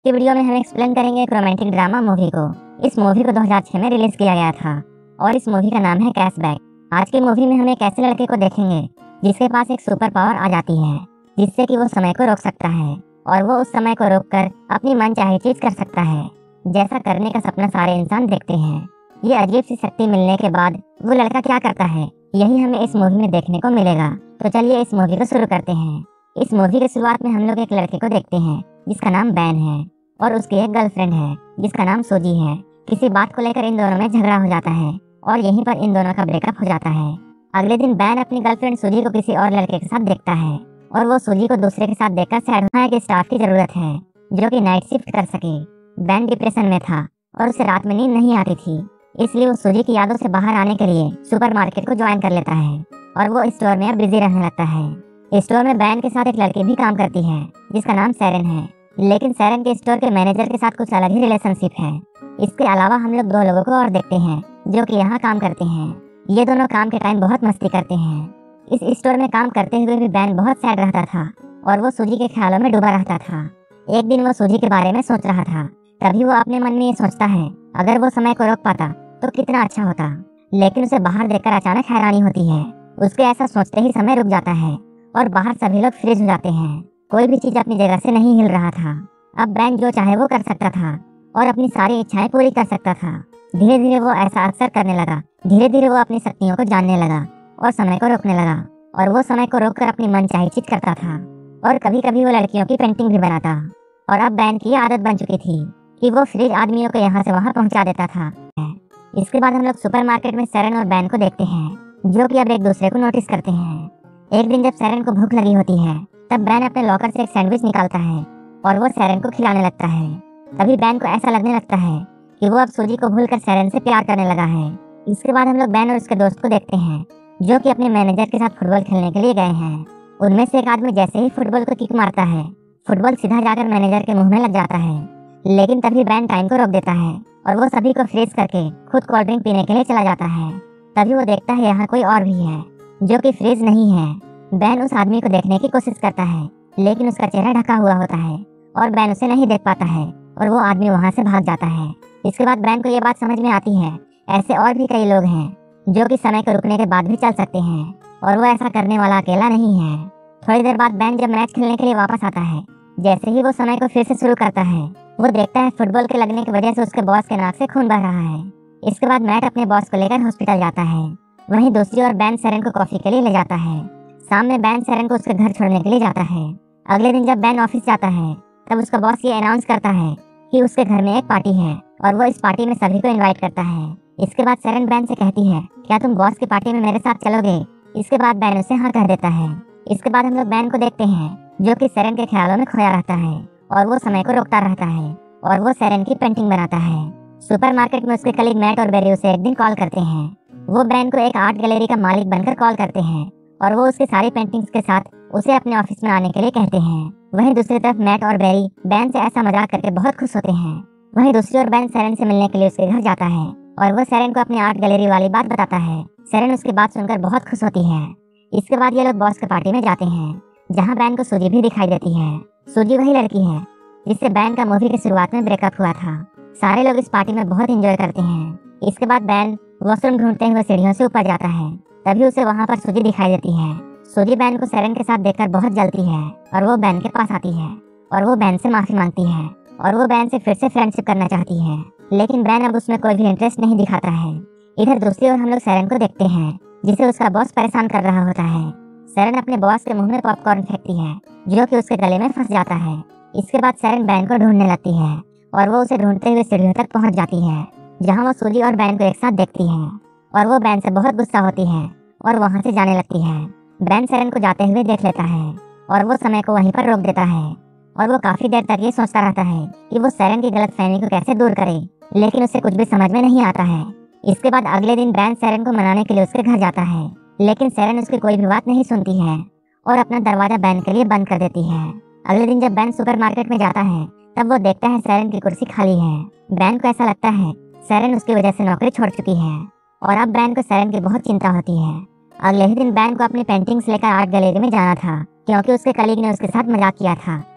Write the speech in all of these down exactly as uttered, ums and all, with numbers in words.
की वीडियो में हम एक्सप्लेन करेंगे एक रोमांटिक ड्रामा मूवी को। इस मूवी को दो हज़ार छह में रिलीज किया गया था और इस मूवी का नाम है कैशबैक। आज की मूवी में हम एक ऐसे लड़के को देखेंगे जिसके पास एक सुपर पावर आ जाती है जिससे कि वो समय को रोक सकता है और वो उस समय को रोककर अपनी मनचाही चीज कर सकता है जैसा करने का सपना सारे इंसान देखते हैं। ये अजीब सी शक्ति मिलने के बाद वो लड़का क्या करता है, यही हमें इस मूवी में देखने को मिलेगा। तो चलिए इस मूवी को शुरू करते हैं। इस मूवी की शुरुआत में हम लोग एक लड़के को देखते हैं जिसका नाम बैन है और उसकी एक गर्लफ्रेंड है जिसका नाम सूजी है। किसी बात को लेकर इन दोनों में झगड़ा हो जाता है और यहीं पर इन दोनों का ब्रेकअप हो जाता है। अगले दिन बैन अपनी गर्लफ्रेंड सूजी को किसी और लड़के के साथ देखता है और वो सूजी को दूसरे के साथ देखकर सैड होता है कि स्टाफ की जरूरत है जो कि नाइट शिफ्ट कर सके। बैन डिप्रेशन में था और उसे रात में नींद नहीं आती थी, इसलिए वो सूजी की यादों से बाहर आने के लिए सुपरमार्केट को ज्वाइन कर लेता है और वो स्टोर में अब बिजी रहने लगता है। स्टोर में बैन के साथ एक लड़की भी काम करती है जिसका नाम सैरन है, लेकिन सैरन के स्टोर के मैनेजर के साथ कुछ अलग ही रिलेशनशिप है। इसके अलावा हम लोग दो लोगों को और देखते हैं जो कि यहाँ काम करते हैं। ये दोनों काम के टाइम बहुत मस्ती करते हैं। इस स्टोर में काम करते हुए भी बैन बहुत सैड रहता था और वो सूजी के ख्यालों में डूबा रहता था। एक दिन वो सूजी के बारे में सोच रहा था, तभी वो अपने मन में ये सोचता है अगर वो समय को रोक पाता तो कितना अच्छा होता। लेकिन उसे बाहर देखकर अचानक हैरानी होती है। उसके ऐसा सोचते ही समय रुक जाता है और बाहर सभी लोग फ्रीज हो जाते हैं। कोई भी चीज अपनी जगह से नहीं हिल रहा था। अब बैन जो चाहे वो कर सकता था और अपनी सारी इच्छाएं पूरी कर सकता था। धीरे धीरे वो ऐसा अक्सर करने लगा। धीरे धीरे वो अपनी शक्तियों को जानने लगा और समय को रोकने लगा और वो समय को रोककर अपनी मनचाही चीज करता था और कभी कभी वो लड़कियों की पेंटिंग भी बनाता। और अब बैन की आदत बन चुकी थी कि वो फ्रीज आदमियों को यहाँ से वहाँ पहुँचा देता था। इसके बाद हम लोग सुपरमार्केट में सैरन और बैन को देखते हैं जो कि अब एक दूसरे को नोटिस करते हैं। एक दिन जब सैरन को भूख लगी होती है तब बैन अपने लॉकर से एक सैंडविच निकालता है और वो सैरन को खिलाने लगता है। तभी बैन को ऐसा लगने लगता है कि वो अब सूजी को भूलकर सैरन से प्यार करने लगा है। इसके बाद हम लोग बैन और उसके दोस्त को देखते हैं जो कि अपने मैनेजर के साथ फुटबॉल खेलने के लिए गए हैं। उनमें से एक आदमी जैसे ही फुटबॉल को किक मारता है, फुटबॉल सीधा जाकर मैनेजर के मुंह में लग जाता है। लेकिन तभी बैन टाइम को रोक देता है और वो सभी को फ्रीज करके खुद कोल्ड ड्रिंक पीने के लिए चला जाता है। तभी वो देखता है यहाँ कोई और भी है जो कि फ्रीज नहीं है। बैन उस आदमी को देखने की कोशिश करता है लेकिन उसका चेहरा ढका हुआ होता है और बैन उसे नहीं देख पाता है और वो आदमी वहाँ से भाग जाता है। इसके बाद बैन को ये बात समझ में आती है ऐसे और भी कई लोग हैं जो कि समय को रुकने के बाद भी चल सकते हैं और वो ऐसा करने वाला अकेला नहीं है। थोड़ी देर बाद बैन जब मैच खेलने के लिए वापस आता है, जैसे ही वो समय को फिर से शुरू करता है वो देखता है फुटबॉल के लगने की वजह से उसके बॉस के नाक से खून बह रहा है। इसके बाद मैट अपने बॉस को लेकर हॉस्पिटल जाता है। वहीं दूसरी ओर बैन सैरन को कॉफी के लिए ले जाता है। शाम में बैन सैरन को उसके घर छोड़ने के लिए जाता है। अगले दिन जब बैन ऑफिस जाता है तब उसका बॉस ये अनाउंस करता है कि उसके घर में एक पार्टी है और वो इस पार्टी में सभी को इनवाइट करता है। इसके बाद सैरन बैन से कहती है क्या तुम बॉस की पार्टी में मेरे साथ चलोगे। इसके बाद बैन उसे हाँ कह देता है। इसके बाद हम लोग बैन को देखते हैं जो कि सैरन के ख्यालों में खोया रहता है और वो समय को रोकता रहता है और वो सैरन की पेंटिंग बनाता है। सुपरमार्केट में उसके कलीग मैट और बेरी उसे एक दिन कॉल करते हैं। वो बैन को एक आर्ट गैलरी का मालिक बनकर कॉल करते हैं और वो उसकी सारी पेंटिंग्स के साथ उसे अपने ऑफिस में आने के लिए कहते हैं। वहीं दूसरी तरफ मैट और बेरी बैन से ऐसा मजाक करके बहुत खुश होते हैं। वहीं दूसरी ओर बैन सैरन से मिलने के लिए उसके घर जाता है और वो सैरन को अपनी आर्ट गैलरी वाली बात बताता है। सैरन उसकी बात सुनकर बहुत खुश होती है। इसके बाद ये लोग बॉस के पार्टी में जाते हैं जहाँ बैन को सूजी भी दिखाई देती है। सूजी वही लड़की है जिससे बैन का मूवी की शुरुआत में ब्रेकअप हुआ था। सारे लोग इस पार्टी में बहुत एंजॉय करते हैं। इसके बाद बैन वॉशरूम ढूंढते हुए सीढ़ियों से ऊपर जाता है, तभी उसे वहाँ पर सूजी दिखाई देती है। सूजी बैन को सैरन के साथ देखकर बहुत जलती है और वो बैन के पास आती है और वो बैन से माफी मांगती है और वो बैन से फिर से फ्रेंडशिप करना चाहती है, लेकिन बैन अब उसमें कोई भी इंटरेस्ट नहीं दिखाता है। इधर दूसरी ओर हम लोग सैरन को देखते हैं जिसे उसका बॉस परेशान कर रहा होता है। सैरन अपने बॉस के मुंह में पॉपकॉर्न फेंकती है जो कि उसके गले में फंस जाता है। इसके बाद सैरन बैन को ढूंढने लगती है और वो उसे ढूंढते हुए सीढ़ियों तक पहुंच जाती है जहां वो सूजी और बैन को एक साथ देखती है और वो बैन से बहुत गुस्सा होती है और वहां से जाने लगती है। बैन सैरन को जाते हुए देख लेता है और वो समय को वहीं पर रोक देता है और वो काफी देर तक ये सोचता रहता है कि वो सैरन की गलतफहमी को कैसे दूर करे, लेकिन उसे कुछ भी समझ में नहीं आता है। इसके बाद अगले दिन बैन सैरन को मनाने के लिए उसके घर जाता है, लेकिन सैरन उसकी कोई भी बात नहीं सुनती है और अपना दरवाजा बैन के लिए बंद कर देती है। अगले दिन जब बैन सुपरमार्केट में जाता है तब वो देखता है सैरन की कुर्सी खाली है। बैन को ऐसा लगता है सैरन उसकी वजह से नौकरी छोड़ चुकी है और अब बैन को सैरन की बहुत चिंता होती है। अगले ही दिन बैन को अपनी पेंटिंग्स लेकर आर्ट गैलरी में जाना था क्योंकि उसके कलीग ने उसके साथ मजाक किया था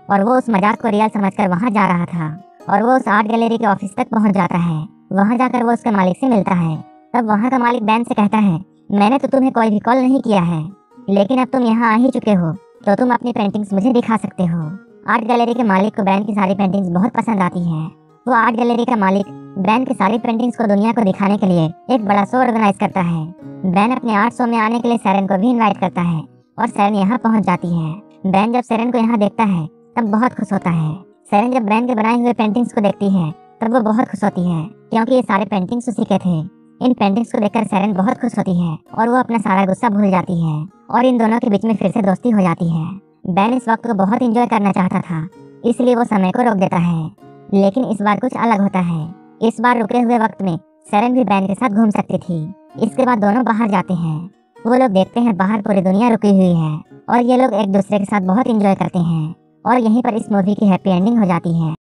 और वो उस मजाक को रियल समझकर वहाँ जा रहा था और वो उस आर्ट गैलरी के ऑफिस तक पहुँच जाता है। वहाँ जाकर वो उसके मालिक से मिलता है। तब वहाँ का मालिक बैन से कहता है, मैंने तो तुम्हें कोई भी कॉल नहीं किया है, लेकिन अब तुम यहाँ आ ही चुके हो तो तुम अपनी पेंटिंग्स मुझे दिखा सकते हो। आर्ट गैलरी के मालिक को बैन की सारी पेंटिंग्स बहुत पसंद आती है। वो आर्ट गैलरी का मालिक बैन की सारी पेंटिंग्स को दुनिया को दिखाने के लिए एक बड़ा शो ऑर्गेनाइज करता है। बैन अपने आर्ट शो में आने के लिए सेरेन को भी इनवाइट करता है और सेरेन यहाँ पहुँच जाती है। बैन जब सेरेन को यहाँ देखता है तब बहुत खुश होता है। सेरेन जब बैन के बनाए हुए पेंटिंग्स को देखती है तब वो बहुत खुश होती है, क्योंकि ये सारे पेंटिंग्स उसी के थे। इन पेंटिंग्स को देखकर सेरेन बहुत खुश होती है और वो अपना सारा गुस्सा भूल जाती है और इन दोनों के बीच में फिर से दोस्ती हो जाती है। बैन इस वक्त को बहुत एंजॉय करना चाहता था, इसलिए वो समय को रोक देता है। लेकिन इस बार कुछ अलग होता है। इस बार रुके हुए वक्त में सेरेन भी बैन के साथ घूम सकती थी। इसके बाद दोनों बाहर जाते हैं। वो लोग देखते हैं बाहर पूरी दुनिया रुकी हुई है और ये लोग एक दूसरे के साथ बहुत एंजॉय करते हैं और यहीं पर इस मूवी की हैप्पी एंडिंग हो जाती है।